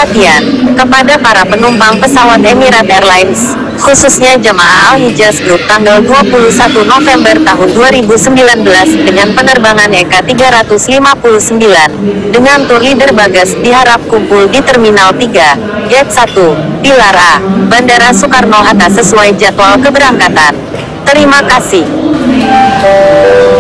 perhatian kepada para penumpang pesawat Emirates Airlines, khususnya jemaah Al-Hijaz Group tanggal 21 November tahun 2019 dengan penerbangan EK359 dengan tur leader bagas diharap kumpul di Terminal 3, Gate 1, Pilar A, Bandara Soekarno-Hatta sesuai jadwal keberangkatan. Terima kasih.